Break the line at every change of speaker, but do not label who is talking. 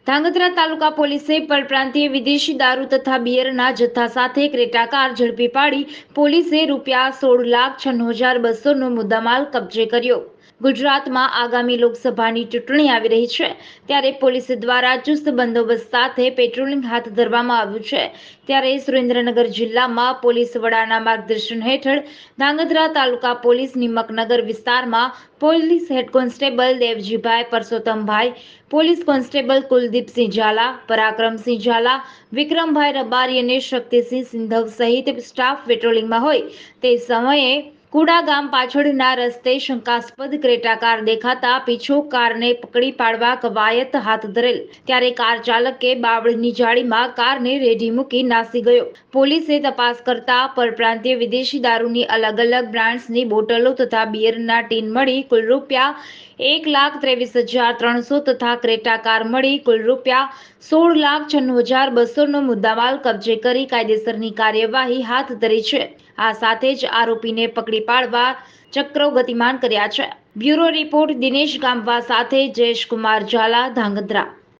ધાંગધ્રા તાલુકા પોલીસે પરપ્રાંતીય વિદેશી દારૂ તથા બિયરના જથ્થા સાથે ક્રેટા કાર ઝડપી પાડી પોલીસે ₹16,96,200નો મુદ્દામાલ કબજે કર્યો। ગુજરાતમાં આગામી લોકસભાની ચૂંટણી આવી રહી છે, ત્યારે પોલીસ દ્વારા ચુસ્ત બંદોબસ્ત સાથે પેટ્રોલિંગ હાથ ધરવામાં આવ્યું છે। ત્યારે સુરેન્દ્રનગર જિલ્લામાં પોલીસ વડાના માર્ગદર્શન હેઠળ ધાંગધ્રા તાલુકા પોલીસ નિમકનગર વિસ્તારમાં police head constable Devjibhai Parsottambhai, police constable Kuldeepsinh Zala, Parakramsinh Zala, Vikrambhai Rabari અને શક્તિસિંહ સિંધવ સહિત સ્ટાફ પેટ્રોલિંગમાં હોય તે સમયે કુડા ગામ પાછળના રસ્તે શંકાસ્પદ ક્રેટા કાર દેખાતા પીછો કારને પકડી પાડવા કવાયત હાથ ધરેલ, ત્યારે કાર ચાલકે બાવળની જાળીમાં કારને રેડી મૂકી નાસી ગયો। પોલીસે તપાસ કરતા પરપ્રાંતીય વિદેશી દારૂની અલગ અલગ બ્રાન્ડ્સની બોટલો તથા બિયરના ટીન મળી કુલ ₹1,23,300 તથા ક્રેટા કાર મળી કુલ ₹16,96,200નો મુદ્દામાલ કબજે કરી કાયદેસરની કાર્યવાહી હાથ ધરી છે। આ સાથે જ આરોપીને પકડી પાડવા ચક્રો ગતિમાન કર્યા છે। બ્યુરો રિપોર્ટ દિનેશ ગામવા સાથે જયેશકુમાર ઝાલા, ધાંગધ્રા।